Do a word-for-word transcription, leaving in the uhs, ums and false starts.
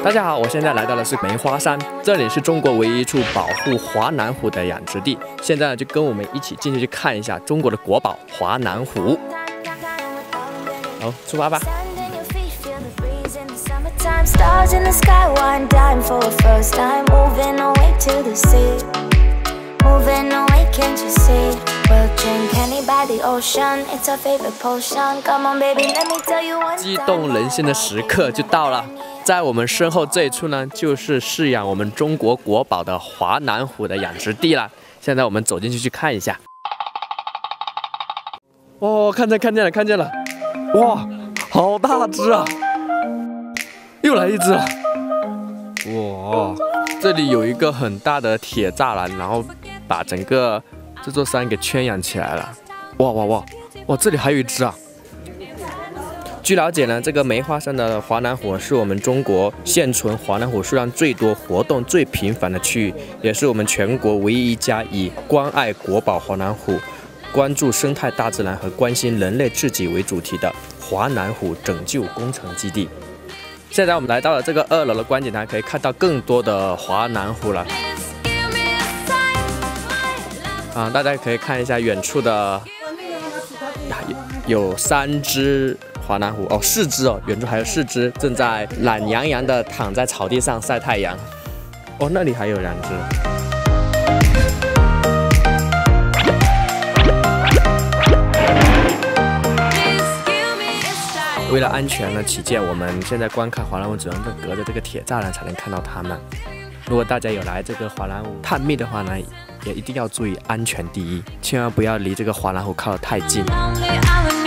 大家好，我现在来到的是梅花山，这里是中国唯一一处保护华南虎的养殖地。现在呢，就跟我们一起进去去看一下中国的国宝华南虎。好，出发吧！ Stars in the sky, one dime for a first time. Moving away to the sea. Moving away, can't you see? We'll drink honey by the ocean. It's our favorite potion. Come on, baby, let me tell you one time. 激动人心的时刻就到了，在我们身后这一处呢，就是饲养我们中国国宝的华南虎的养殖地了。现在我们走进去去看一下。哇，看见看见了看见了，哇，好大只啊！ 又来一只了！哇，这里有一个很大的铁栅栏，然后把整个这座山给圈养起来了。哇哇哇哇，这里还有一只啊！据了解呢，这个梅花山的华南虎是我们中国现存华南虎数量最多、活动最频繁的区域，也是我们全国唯一一家以关爱国宝华南虎、关注生态大自然和关心人类自己为主题的华南虎拯救工程基地。 现在我们来到了这个二楼的观景台，可以看到更多的华南虎了。啊，大家可以看一下远处的，呀，有有三只华南虎哦，四只哦，远处还有四只正在懒洋洋的躺在草地上晒太阳。哦，那里还有两只。 为了安全呢起见，我们现在观看华南虎只能隔着这个铁栅栏才能看到它们。如果大家有来这个华南虎探秘的话呢，也一定要注意安全第一，千万不要离这个华南虎靠得太近。